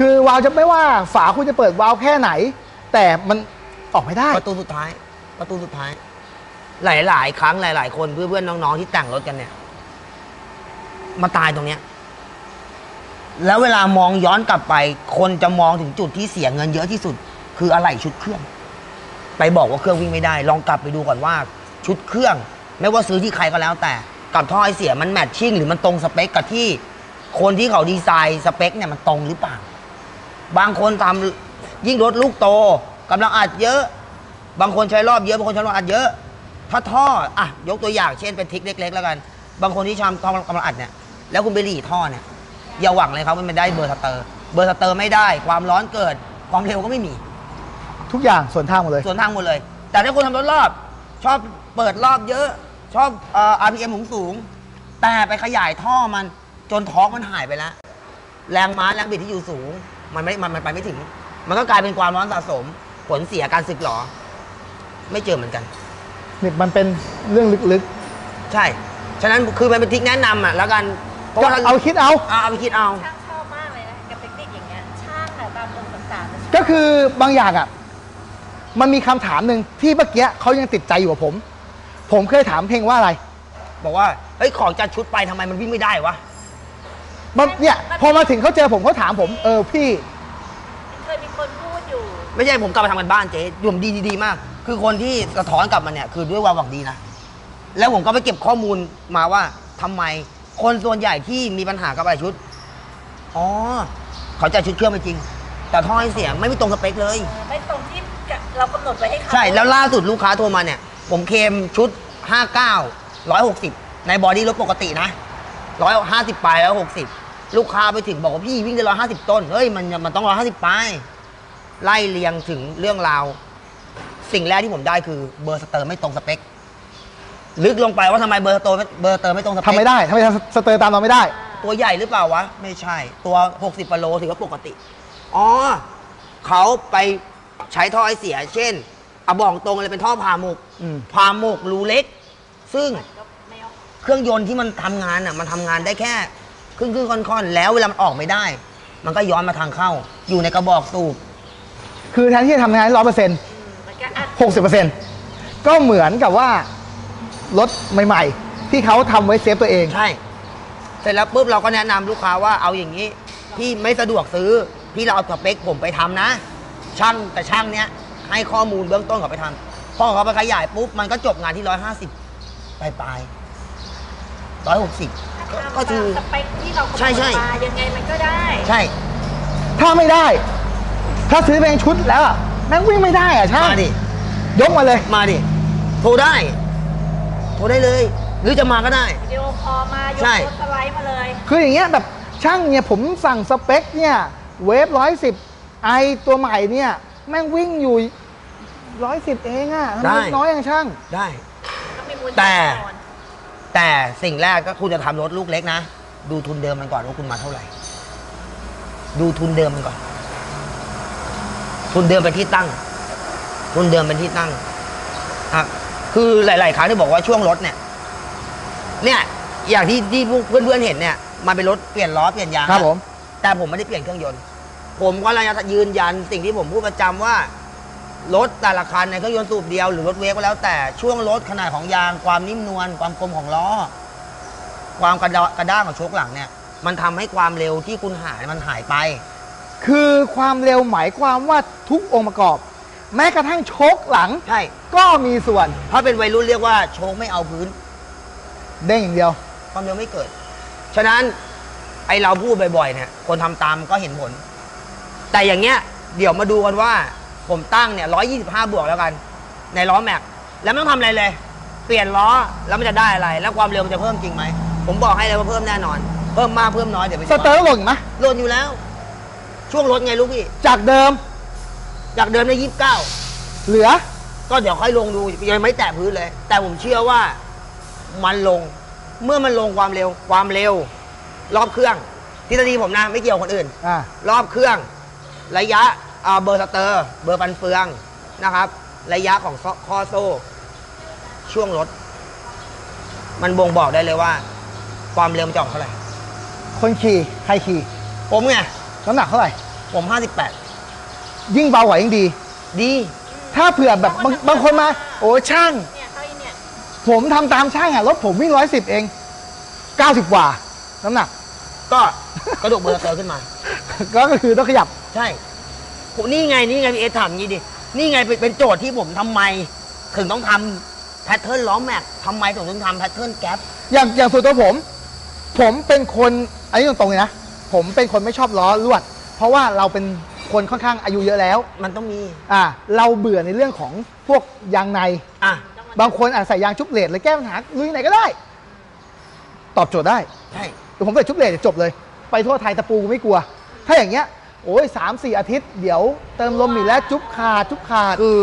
คือวาล์วจะไม่ว่าฝาคุณจะเปิดวาล์วแค่ไหน แต่มันออกไม่ได้ประตูสุดท้าย ประตูสุดท้าย หลายๆ ครั้งหลายๆ คนเพื่อนๆน้องๆที่แต่งรถกันเนี่ย มาตายตรงเนี้ย แล้วเวลามองย้อนกลับไป คนจะมองถึงจุดที่เสียเงินเยอะที่สุด คืออะไหล่ชุดเครื่อง ไปบอกว่าเครื่องวิ่งไม่ได้ ลองกลับไปดูก่อนว่าชุดเครื่อง ไม่ว่าซื้อที่ใครก็แล้ว แต่กับท่อไอเสียมันแมทชิ่งหรือมันตรงสเปคกับที่คนที่เขาดีไซน์สเปคเนี่ยมันตรงหรือเปล่า บางคนทำยิ่งรถลูกโตกำลังอัดเยอะ บางคนใช้รอบเยอะบางคนใช้รอบอัดเยอะ ถ้าท่ออ่ะยกตัวอย่างเช่นเป็นทริกเล็กๆแล้วกัน บางคนที่ชอบกำลังอัดเนี่ยแล้วคุณไปหลีท่อเนี่ยอย่าหวังเลยครับว่ามันได้เบอร์สเตอร์ไม่ได้ความร้อนเกิดความเร็วก็ไม่มีทุกอย่างส่วนทางหมดเลยส่วนทางหมดเลย แต่ถ้าคุณทำรถรอบชอบเปิดรอบเยอะชอบRPM สูงแต่ไปขยายท่อมันจนท้องมันหายไปแล้ว แรงม้าแรงบิดที่อยู่สูงมันไปไม่ถึง มันก็กลายเป็นความร้อนสะสมผลเสียการสึกหรอไม่เจอเหมือนกันนี่มันเป็นเรื่องลึกใช่ ฉะนั้นคือมันเป็นทริคแนะนำอ่ะแล้วกันเพราะก็ว่าเอาคิดเอาเอาไปคิดเอาช่างชอบมากเลยนะกับเทคนิคอย่างเงี้ยช่างอะตามองค์ต่างๆก็คือบางอย่างอ่ะ มันมีคำถามหนึ่งที่เมื่อกี้เขายังติดใจอยู่กับผม ผมเคยถามเพลงว่าอะไรบอกว่าเฮ้ยของจัดชุดไปทำไมมันวิ่งไม่ได้วะมันเนี่ยพอมาถึงเขาเจอผมเขาถามผมพี่เคยมีคนพูดอยู่ไม่ใช่ผมกลับไปทำกันบ้านเจ๊ผมดีมาก คือคนที่สะท้อนกลับมาเนี่ยคือด้วยความหวังดีนะ แล้วผมก็ไปเก็บข้อมูลมาว่าทำไมคนส่วนใหญ่ที่มีปัญหากับอะไรชุด อ๋อ เขาจะชุดเครื่องไปจริง แต่ท่อไอเสียไม่ตรงสเปคเลยไม่ตรงที่เรากำหนดไว้ให้เขาใช่ แล้วล่าสุดลูกค้าโทรมาเนี่ย ผมเคลมชุด 59 160 ในบอดี้รถปกตินะ 150 ปลาย160 ลูกค้าไปถึงบอกว่าพี่วิ่งได้150 ต้น เฮ้ยมันต้อง150 ปลาย ไล่เรียงถึงเรื่องราว สิ่งแรกที่ผมได้คือเบอร์สเตอร์ไม่ตรงสเปค ลึกลงไปว่าทำไมเบอร์สเตอร์ไม่ตรงสเปคทำไม่ได้ทำไมสเตอร์ตามเราไม่ได้ตัวใหญ่หรือเปล่าวะ ไม่ใช่ ตัว 60 กิโลถือว่าปกติ อ๋อ เขาไปใช้ท่อไอเสีย เช่นเอาบอกตรงเลยเป็นท่อผ่าหมก ผ่าหมกรูเล็ก ซึ่งก็ไม่เอาเครื่องยนต์ที่มันทำงานอ่ะมันทำงานได้แค่ครึ่งค่อนๆแล้วเวลามันออกไม่ได้ มันก็ย้อนมาทางเข้า อยู่ในกระบอกสูบคือแทนที่จะทำงาน100% มันก็อัด 60%ก็เหมือนกับว่ารถใหม่ๆ ที่เขาทำไว้เซฟตัวเองใช่ เสร็จแล้วปุ๊บเราก็แนะนำลูกค้าว่าเอาอย่างนี้ พี่ไม่สะดวกซื้อ พี่เราเอาสเปคผมไปทำนะ ช่างเนี้ยให้ข้อมูลเบื้องต้นเขาไปทำพอเขาไปขยายปุ๊บมันก็จบงานที่150ปลาย160ก็คือสเปคที่เรากำหนดใช่มายังไงมันก็ได้ใช่ถ้าไม่ได้ ถ้าซื้อเป็นชุดแล้วอะแม่งวิ่งไม่ได้อะช่างมาดิยกมาเลยมาดิ โทรได้ โทรได้เลย หรือจะมาก็ได้วิดีโอคอลมายกใช่รถสไลด์มาเลยคืออย่างเงี้ยแบบช่างเนี่ยผมสั่งสเปคเนี่ยเวฟ110ไอตัวใหม่เนี่ยแม่งวิ่งอยู่110เองอะทำไมน้อยอย่างช่างได้ก็มีมูลแต่ค่าก่อนแต่สิ่งแรกก็คุณจะทำรถลูกเล็กนะ ดูทุนเดิมมันก่อนว่าคุณมาเท่าไหร่ ดูทุนเดิมมันก่อน ทุนเดิมเป็นที่ตั้ง ทุนเดิมเป็นที่ตั้งครับคือหลาย ๆ ครั้งที่บอกว่าช่วงรถเนี่ย อย่างที่เพื่อนๆเห็นเนี่ยมันเป็นรถเปลี่ยนล้อเปลี่ยนยางครับผมแต่ผมไม่ได้เปลี่ยนเครื่องยนต์ ผมก็เลยจะยืนยันสิ่งที่ผมพูดประจำว่ารถแต่ละคันในเครื่องยนต์สูบเดียวหรือรถเวฟก็แล้วแต่ช่วงรถขนาดของยางความนิ่มนวลความคมของล้อ ความกระด้างของโชคหลังเนี่ย มันทำให้ความเร็วที่คุณมันหายไปคือความเร็วหมายความว่าทุกองค์ประกอบ แม้กระทั่งโชคหลังใช่ก็มีส่วนถ้าเป็นวัยรุ่นเรียกว่าโชคไม่เอาพื้นเด้งอย่างเดียวความเร็วไม่เกิด ฉะนั้นไอเราพูดบ่อยๆเนี่ยคนทำตามก็เห็นผล แต่อย่างเงี้ยเดี๋ยวมาดูกันว่าผมตั้งเนี่ย125 บวกแล้วกัน ในล้อแม็กแล้วไม่ต้องทำอะไรเลย เปลี่ยนล้อแล้วมันจะได้อะไร แล้วความเร็วมันจะเพิ่มจริงไหมผมบอกให้เลยว่าเพิ่มแน่นอน เพิ่มมากเพิ่มน้อยเดี๋ยวไปสเตอร์หล่นไหมโหลดอยู่แล้ว ช่วงรถไงลูกพี่จากเดิมจากเดิมใน29 เหลือก็เดี๋ยวค่อยลงดูยังไม่แตะพื้นเลย แต่ผมเชื่อว่ามันลงเมื่อมันลงความเร็วรอบเครื่องทฤษฎีผมนะไม่เกี่ยวกับคนอื่น รอบเครื่องระยะเบอร์สเตอร์เบอร์ฟันเฟืองนะครับ ระยะของข้อโซ่ช่วงรถมันบ่งบอกได้เลยว่า ความเร็วมันจะออกเท่าไหร่คนขี่ใครขี่ผมไงน้ำหนักเท่าไหร่ผม58 ยิ่งเบากว่ายิ่งดีดีถ้าเผื่อแบบบางคนมา โอ้ช่างเนี่ยเขาอีเนี่ยผมทำตามช่างรถผมวิ่ง110เอง90กว่าน้ำหนักก็กระดูกเบอร์เตอร์ขึ้นมาก็คือต้องขยับใช่ผมนี่ไงพี่เอถามงี้ดินี่ไงเป็นโจทย์ที่ผมทำไมถึงต้องทำแพทเทิร์นล้อแม็กทำไมถึงต้องทำแพทเทิร์นแก๊ปอย่างส่วนตัวผมเป็นคนอันนี้ตรงๆเลยนะผมเป็นคนไม่ชอบล้อลวด เพราะว่าเราเป็นคนค่อนข้างอายุเยอะแล้วมันต้องมีเราเบื่อในเรื่องของพวกยางในอ่ะบางคนอาจใส่ยางชุบเลดเลยแก้ปัญหาลุยไหนก็ได้ ตอบโจทย์ได้ใช่แต่ผมใส่ชุบเลดจบเลย ไปทั่วไทยตะปูไม่กลัว ถ้าอย่างเงี้ยโอ้ย3-4 อาทิตย์เดี๋ยวเติมลมอีกแล้วจุ๊บขาดคือ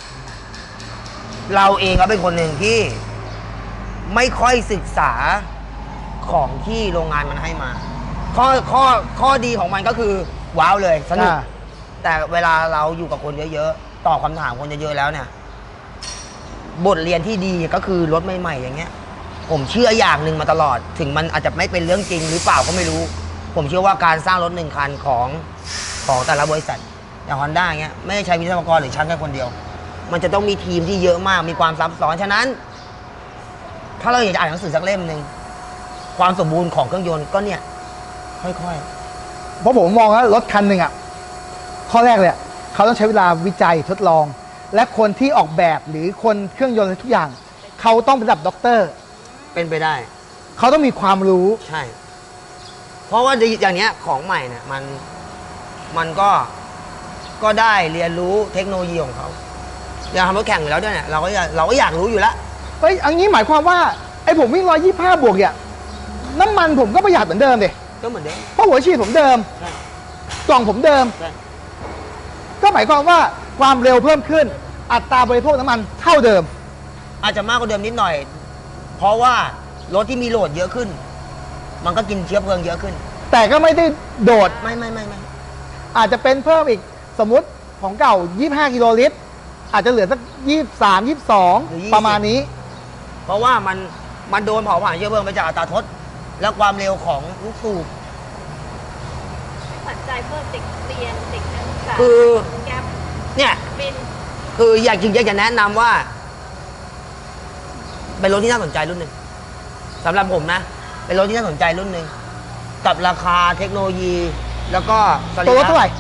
เราเองก็เป็นคนหนึ่งที่ไม่ค่อยศึกษาของที่โรงงานมันให้มา ข้อดีของมันก็คือว้าวเลยสนุกแต่เวลาเราอยู่กับคนเยอะๆตอบคำถามคนเยอะๆแล้วเนี่ยบทเรียนที่ดีก็คือรถใหม่ๆอย่างเงี้ยผมเชื่ออย่างหนึ่งมาตลอดถึงมันอาจจะไม่เป็นเรื่องจริงหรือเปล่าก็ไม่รู้ผมเชื่อว่าการสร้างรถ1 คันของแต่ละบริษัทอย่างฮอนด้าเงี้ยไม่ได้ใช้วิศวกรหรือช่างแค่คนเดียว มันจะต้องมีทีมที่เยอะมากมีความซับซ้อนฉะนั้น ถ้าเราอยากจะอ่านหนังสือสักเล่มหนึ่งความสมบูรณ์ของเครื่องยนต์ก็เนี่ยค่อยๆเพราะผมมองว่ารถคันหนึ่งข้อแรกเลยเขาต้องใช้เวลาวิจัยทดลอง และคนที่ออกแบบหรือคนเครื่องยนต์ทุกอย่างเขาต้องเป็นระดับด็อกเตอร์เป็นไปได้เขาต้องมีความรู้ใช่เพราะว่าอย่างเนี้ยของใหม่เนี่ยมันก็ได้เรียนรู้เทคโนโลยีของเขาอย่างทำรถแข่งอยู่แล้วด้วยเนี่ยเราก็อยากรู้อยู่แล้วเฮ้ยอันนี้หมายความว่าไอ้ผมวิ่ง125 บวกเนี่ยน้ำมันผมก็ประหยัดเหมือนเดิมดิก็เหมือนเดิมเพราะหัวฉีดผมเดิมกล่องผมเดิมก็หมายความว่าความเร็วเพิ่มขึ้นอัตราบริโภคน้ำมันเท่าเดิมอาจจะมากกว่าเดิมนิดหน่อยเพราะว่ารถที่มีโหลดเยอะขึ้นมันก็กินเชื้อเพลิงเยอะขึ้นแต่ก็ไม่ได้โดดไม่อาจจะเป็นเพิ่มอีกสมมุติของเก่า25 กิโลลิตรอาจจะเหลือสัก23 22ประมาณนี้เพราะว่ามันโดนเผาผลาญเชื้อเพลิงไปจากอัตราทดและความเร็วของลูกสูบปัจจัยเพิ่มเด็กเรียนเด็กนักศึกษาคือเนี่ยคืออยากจะแนะนำว่าเป็นรถที่น่าสนใจรุ่นหนึ่งสำหรับผมนะเป็นรถที่น่าสนใจรุ่นหนึ่งกับราคาเทคโนโลยีแล้วก็ตัวรถเท่าไหร่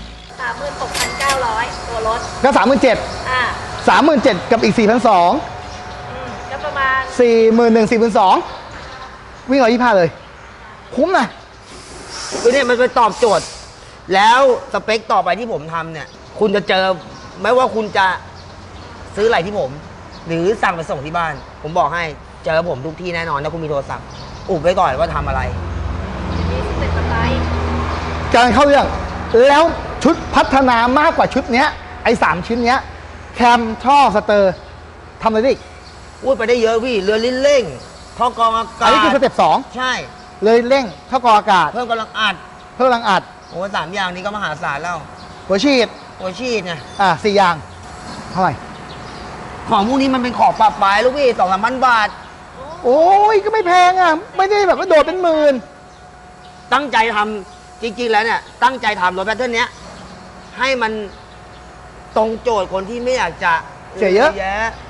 36,900ตัวรถก็37,000 37,000กับอีก 4,200 ก็ประมาณ 41,000 42,000วิ่ง125เลยคุ้มนะคือเนี่ยมันไปตอบโจทย์แล้วสเปคต่อไปที่ผมทำเนี่ยคุณจะเจอไม่ว่าคุณจะซื้ออะไรที่ผมหรือสั่งไปส่งที่บ้านผมบอกให้เจอผมทุกที่แน่นอนถ้าคุณมีโทรศัพท์อุบไว้ก่อนว่าทำอะไรมีเสร็จสบายการเข้าเรื่องแล้วชุดพัฒนามากกว่าชุดเนี้ยไอ้3ชิ้นเนี้ยแคมท่อสเตอร์ทำอะไรได้อีกพูดไปได้เยอะพี่เรือลิ้นเร่งท่อกรองอากาศอันนี้คือสเต็ป2 ใช่เลยเร่งท่อกรองอากาศเพิ่มกำลังอัดโอ้3 อย่างนี้ก็มหาศาลแล้วหัวฉีดไง 4 อย่างเท่าไหร่ของพวกนี้มันเป็นของปรับปลายลูกพี่2-3,000 บาทโอ้ยก็ไม่แพงไม่ได้แบบว่าโดดเป็นหมื่นตั้งใจทำจริงๆแล้วเนี่ยตั้งใจทำรถแพทเทิร์นเนี้ยให้มันตรงโจทย์คนที่ไม่อยากจะเสียเยอะ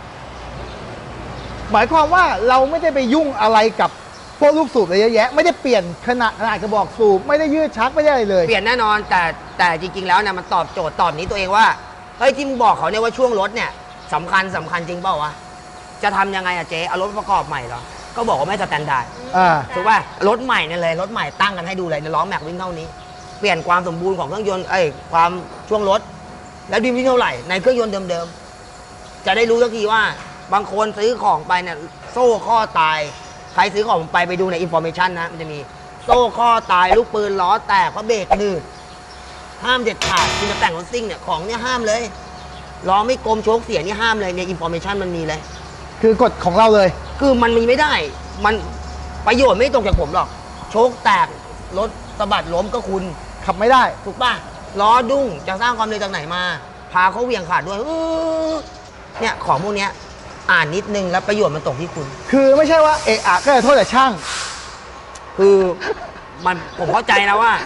หมายความว่าเราไม่ได้ไปยุ่งอะไรกับพวกลูกสูบอะไรเยอะแยะไม่ได้เปลี่ยนขนาดกระบอกสูบไม่ได้ยืดชักไม่ได้อะไรเลยเปลี่ยนแน่นอนแต่จริงๆแล้วเนี่ยมันตอบโจทย์ตอบนี้ตัวเองว่าเฮ้ยที่มึงบอกเขาเนี่ยว่าช่วงรถเนี่ยสำคัญจริงเปล่าวะจะทำยังไงเจ๊เอารถประกอบใหม่เหรอก็บอกว่าไม่สแตนดาร์ดถูกป่ะรถใหม่เนี่ยเลยรถใหม่ตั้งกันให้ดูเลยในล้อแม็กวิ่งเท่านี้เปลี่ยนความสมบูรณ์ของเครื่องยนต์ความช่วงรถแล้ววิ่งเท่าไหร่ในเครื่องยนต์เดิมๆจะได้รู้สักทีว่าบางคนซื้อของไปเนี่ยโซ่ข้อตายใครซื้อของไปดูในอินโฟเมชันนะมันจะมีโซ่ข้อตายลูกปืนล้อแตกเพราะเบรกหนืดห้ามเด็ดขาดคุณจะแต่งรถซิ่งเนี่ยของเนี่ยห้ามเลยล้อไม่กลมโชคเสียนี่ห้ามเลยในอินโฟเมชันมันมีเลยคือกฎของเราเลยคือมันมีไม่ได้มันประโยชน์ไม่ตรงจากผมหรอกโชคแตกรถสะบัดล้มก็คุณขับไม่ได้ถูกป่ะล้อดุ้งจะสร้างความเร็วจากไหนมาพาเขาเวียงขาดด้วยเนี่ยของพวกเนี้ยอ่านนิดนึงแล้วประโยชน์มันตกที่คุณคือไม่ใช่ว่าเอะอะก็จะโทษแต่ช่างคือผมเข้าใจนะว่า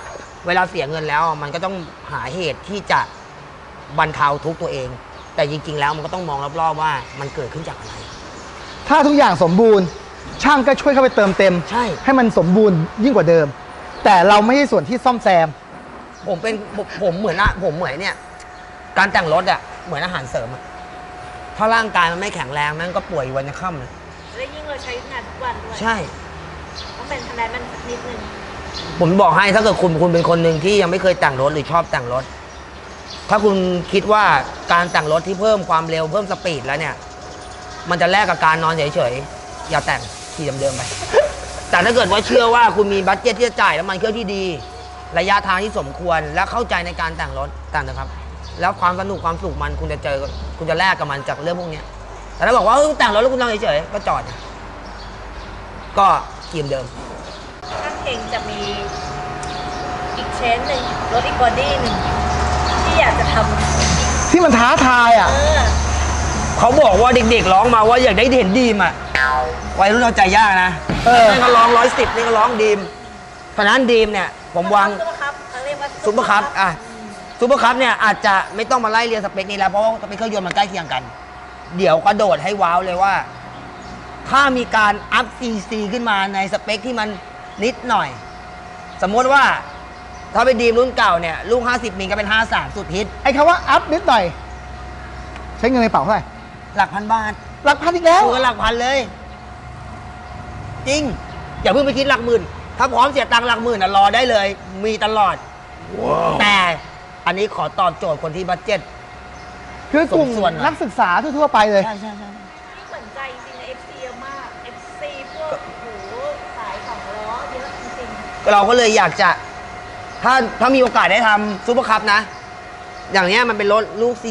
เวลาเสียเงินแล้วมันก็ต้องหาเหตุที่จะบรรเทาทุกข์ตัวเอง แต่จริงๆแล้วมันก็ต้องมองรอบๆว่ามันเกิดขึ้นจากอะไรถ้าทุกอย่างสมบูรณ์ช่างก็ช่วยเข้าไปเติมเต็มใช่ให้มันสมบูรณ์ยิ่งกว่าเดิม แต่เราไม่ใช่ส่วนที่ซ่อมแซมผมเหมือนเนี่ยการแต่งรถอะเหมือนอาหารเสริมอะถ้าร่างกายมันไม่แข็งแรงมันก็ป่วยวันจะค่ำเลยและยิ่งเราใช้งานทุกวันด้วยใช่ต้องเป็นคะแนนมันสักนิดนึงผมบอกให้ถ้าเกิดคุณเป็นคนหนึ่งที่ยังไม่เคยแต่งรถหรือชอบแต่งรถ ถ้าคุณคิดว่าการแต่งรถที่เพิ่มความเร็วเพิ่มสปีดแล้วเนี่ย มันจะแลกกับการนอนเฉยๆอย่าแต่งขี่เดิมๆไป แต่ถ้าเกิดว่าเชื่อว่าคุณมีบัตเจ็ตที่จะจ่ายน้ำมันเครื่องที่ดี ระยะทางที่สมควรและเข้าใจในการแต่งรถแต่งนะครับ แล้วความสนุกความสุขมันคุณจะแลกกับมันจากเรื่องพวกเนี้ยแต่ถ้าบอกว่าแต่งรถแล้วคุณนั่งเฉยๆก็จอดก็ขี่เดิมข้างเองจะมีอีกเชนหนึ่งรถอีกบอดี้หนึ่งที่อยากจะทำที่มันท้าทายอ่ะเขาบอกว่าเด็กๆร้องมาว่าอยากได้เห็นดีมอ่ะวัยรุ่นเอาใจยากนะนี่ก็ร้อง110นี่ก็ร้องดีมเพราะนั้นดีมเนี่ยผมวางซุปเปอร์คัพเขาเรียกว่าซุปเปอร์คัพซุปเปอร์คัพเนี่ยอาจจะไม่ต้องมาไล่เรียงสเปคนี้แล้วเพราะว่าสเปคเครื่องยนต์มันใกล้เคียงกัน เดี๋ยวกระโดดให้ว้าวเลยว่า ถ้ามีการอัพซีซีขึ้นมาในสเปคที่มันนิดหน่อย สมมติว่าถ้าเป็นดีมรุ่นเก่าเนี่ยลูก50มิลก็เป็น53สุดฮิตไอ้คำว่าอัพนิดหน่อย ใช้เงินในเป๋าเท่าไหร่หลักพันบาทหลักพันอีกแล้วตัวหลักพันเลย จริง อย่าเพิ่งไปคิดหลักหมื่น ถ้าพร้อมเสียตังค์หลักหมื่นรอได้เลย มีตลอด แต่อันนี้ขอตอบโจทย์คนที่บัดเจ็ตคือกลุ่มสมส่วนหน่อยนักศึกษาทั่วๆไปเลยใช่ที่เหมือนใจจริงใน FC เยอะมาก FC พวกโอ้โหสายสองล้อเยอะจริงเราก็เลยอยากจะ ถ้ามีโอกาสได้ทำซูเปอร์คัพนะ อย่างเนี้ยมันเป็นรถลูก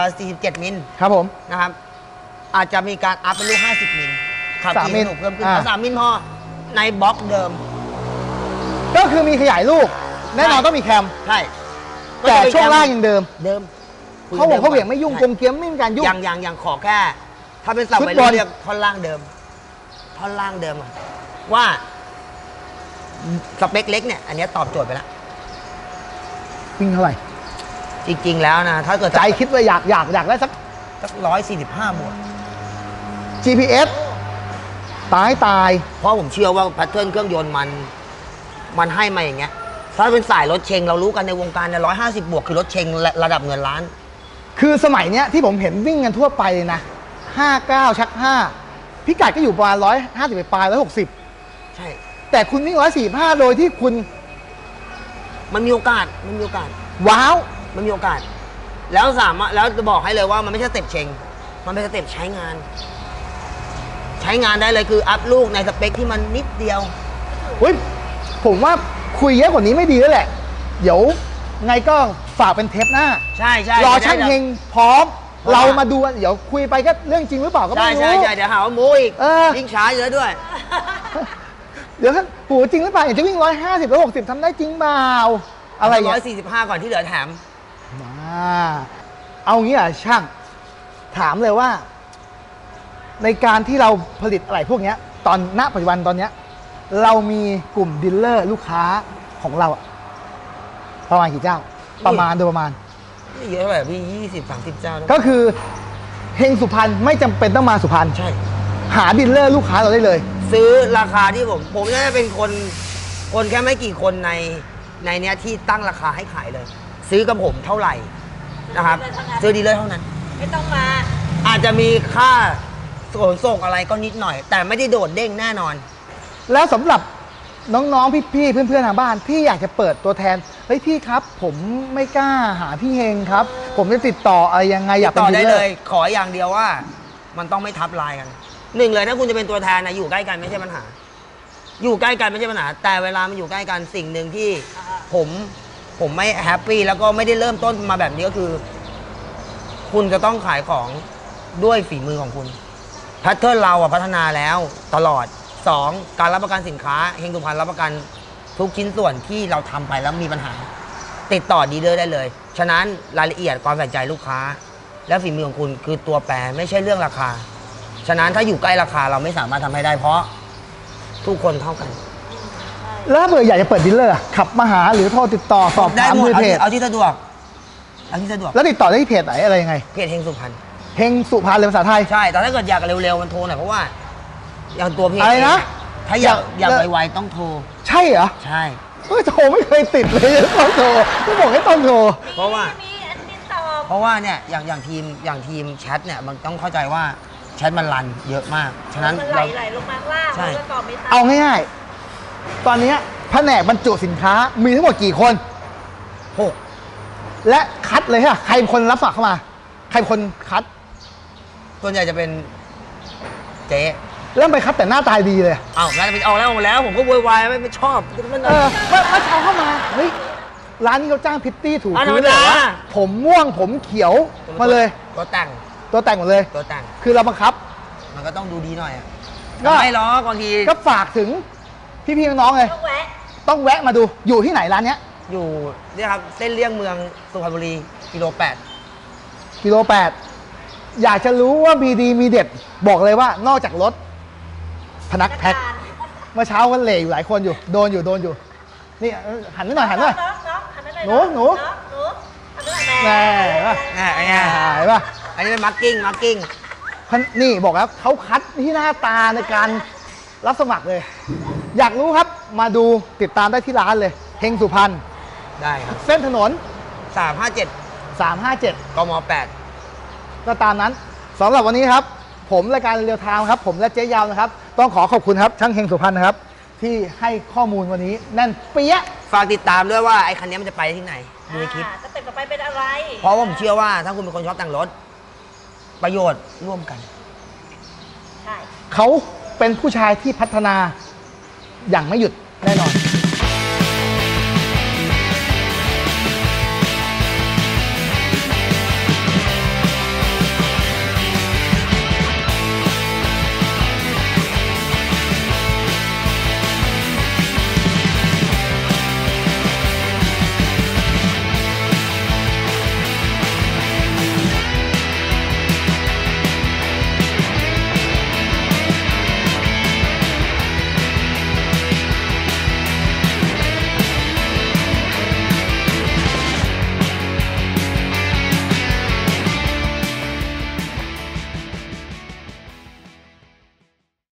47 มิลครับผมนะครับ อาจจะมีการอัพเป็นลูก50 มิลขับ 3 มิลขี่สนุกเพิ่มขึ้นอ่าเอา3 มิลพอในบล็อกเดิมก็คือมีขยายลูก แน่นอนต้องมีแคมใช่แต่ช่วงล่างยังเดิมเดิมเขาบอกเขาเหวี่ยงไม่ยุ่งกลมเกี้ยมไม่มีการยุ่งยังขอแค่ ถ้าเป็นสับฟุไปตบอลเรียกท่อนล่างเดิมท่อนล่างเดิมอะว่าสเปคเล็กเนี่ยอันเนี้ยตอบโจทย์ไปแล้ววิ่งเท่าไหร่จริงๆแล้วนะ ถ้าเกิดใจคิดว่าอยากได้สักสัก145 บวก GPS ตายเพราะผมเชื่อว่าแพทเทิร์นเครื่องยนต์มันให้มาอย่างเงี้ย ถ้าเป็นสายรถเชงเรารู้กันในวงการเนี่ย150 บวกคือรถเชงระดับเงินล้านคือสมัยเนี้ยที่ผมเห็นวิ่งกันทั่วไปเลยนะ 59 ชัก 5 พิกัดก็อยู่ประมาณ150 ไปปลาย160 ใช่แต่คุณวิ่ง145 โดยที่คุณมันมีโอกาสว้าวมันมีโอกาส แล้วสามารถแล้วจะบอกให้เลยว่ามันไม่ใช่สเต็ปเชงมันเป็นสเต็ปใช้งาน ใช้งานได้เลยคืออัพลูกในสเปคที่มันนิดเดียวเฮ้ย ผมว่าคุยเยอะกว่านี้ไม่ดีแล้วแหละ เดี๋ยวไงก็ฝากเป็นเทปหน้าใช่รอช่างเฮงพร้อมเพราะว่าเรามาดูกันเดี๋ยวคุยไปก็เรื่องจริงหรือเปล่าก็ใช่ไม่รู้ใช่เดี๋ยวหาว่าโม้อีกเออยิ่งช้าอยู่แล้วด้วยเดี๋ยวโหจริงหรือเปล่าอยากจะวิ่ง150 160ทำได้จริงเปล่าอะไรอย่างเงี้ย 145 ก่อนที่เหลือแถมมาเอางี้อ่ะช่าง ถามเลยว่า ในการที่เราผลิตอะไรพวกเนี้ย ตอนณปัจจุบันตอนเนี้ย เรามีกลุ่มดีลเลอร์ลูกค้าของเราอะประมาณกี่เจ้า ประมาณโดยประมาณไม่เยอะแบบพี่20-30 เจ้านะก็คือเฮงสุพรรณไม่จำเป็นต้องมาสุพรรณใช่หาดีลเลอร์ลูกค้าเราได้เลยซื้อราคาที่ผมน่าจะเป็นคนแค่ไม่กี่คนในเนี้ยที่ตั้งราคาให้ขายเลย ซื้อกับผมเท่าไหร่นะครับ ซื้อดีเลยเท่านั้นไม่ต้องมาอาจจะมีค่าขนส่งอะไรก็นิดหน่อย แต่ไม่ได้โดดเด้งแน่นอนแล้วสำหรับน้องๆพี่ๆเพื่อนๆทางบ้านที่อยากจะเปิดตัวแทนเฮ้ยพี่ครับ ผมไม่กล้าหาพี่เฮงครับ ผมจะติดต่ออะไรยังไงอยากเป็นต่อดีได้ลเลเลอร์ย ขออย่างเดียวว่า มันต้องไม่ทับลายกันหนึ่งเลยถ้าคุณจะเป็นตัวแทนนะอยู่ใกล้กันไม่ใช่ปัญหา อยู่ใกล้กันไม่ใช่ปัญหา แต่เวลามันอยู่ใกล้กันสิ่งหนึ่งที่ผมไม่แฮปปี้แล้วก็ไม่ได้เริ่มต้นมาแบบนี้ก็คือ คุณจะต้องขายของด้วยฝีมือของคุณแพทเทิร์นเราอะพัฒนาแล้วตลอด 2. การรับประกันสินค้าเฮงสุพรรณรับประกันทุกชิ้นส่วนที่เราทำไปแล้วมีปัญหา ติดต่อดีลเลอร์ได้เลย ฉะนั้นรายละเอียดความใส่ใจลูกค้า และฝีมือของคุณคือตัวแปรไม่ใช่เรื่องราคา ฉะนั้นถ้าอยู่ใกล้ราคาเราไม่สามารถทำให้ได้เพราะทุกคนเท่ากันแล้วถ้าเผื่ออยากจะเปิดดีลเลอร์อะขับมาหาหรือโทรติดต่อสอบได้ถามหมดในเพจเอาที่สะดวกเอาที่สะดวกแล้วติดต่อได้ที่เพจไหนอะไรยังไงเพจเฮงสุพรรณเฮงสุพรรณเลยภาษาไทยใช่แต่ถ้าเกิดอยากเร็วๆมันโทรหน่อยเพราะว่าอย่างตัวเพจอะไรนะถ้าอยากอยากไวๆต้องโทรใช่เหรอใช่เฮ้ยโทรไม่เคยติดเลยต้องโทรไม่บอกให้ต้องโทรเพราะว่ามีแอดมินตอบเพราะว่าเนี่ยอย่างทีมแชทเนี่ยมันต้องเข้าใจว่าแชทมันรันเยอะมากฉะนั้นมันเราไหลลงมาข้างล่างใช่มันก็ตอบไม่ทันเอาง่ายๆ ตอนเนี้ยแผนกบรรจุสินค้ามีทั้งหมดกี่คน 6 และคัดเลยฮะใครเป็นคนรับสมัครเข้ามา ใครเป็นคนคัดส่วนใหญ่จะเป็นเจ๊เริ่มไปคัดแต่หน้าตาดีเลยอ้าวน่าจะเป็นออกแล้วผมก็โวยวายไม่ชอบมันเมื่อเช้าเข้ามาเฮ้ยร้านนี้เขาจ้างพิตตี้ถูกอ่ะพื้นธรรมดาเลยว่าผมม่วงผมเขียวมาเลยตัวแต่งตัวแต่งหมดเลยตัวแต่งคือเราบังคับมันก็ต้องดูดีหน่อยอะก็ไม่หรอกบางทีก็ฝากถึงพี่ๆน้องๆเลยต้องแวะต้องแวะมาดูอยู่ที่ไหนร้านเนี้ยอยู่เนี่ยครับเส้นเลี่ยงเมืองสุพรรณบุรีกิโลกิโล8อยากจะรู้ว่ามีดีมีเด็ดบอกเลยว่านอกจากรถพนักแพ็คเมื่อเช้าก็เหล่อยู่หลายคนอยู่โดนอยู่นี่หันนิดหน่อยหันหน่อยน้องหันไปหน่อยหนูหันไปหน่อยแม่แน่ป่ะ 8อ่าหายป่ะอันนี้เป็นมาร์กิ้งนี่บอกแล้วเขาคัดที่หน้าตาในการรับสมัครเลย อยากรู้ครับมาดูติดตามได้ที่ร้านเลยเฮงสุพรรณได้ครับเส้นถนน 357 357 กมก็ตามนั้นสำหรับวันนี้ครับ ผมรายการเรียวไทม์ครับ ผมและเจ๊ยาวนะครับ ต้องขอขอบคุณครับช่างเฮงสุพรรณนะครับ ที่ให้ข้อมูลวันนี้แน่นเปี้ยะ 8ฝากติดตามด้วยว่าไอ้คันนี้มันจะไปที่ไหนดูในคลิปสเต็ปต่อไปเป็นอะไรเพราะว่าผมเชื่อว่าถ้าคุณเป็นคนชอบแต่งรถ ประโยชน์ร่วมกันใช่เขาเป็นผู้ชายที่พัฒนาอย่างไม่หยุดแน่นอน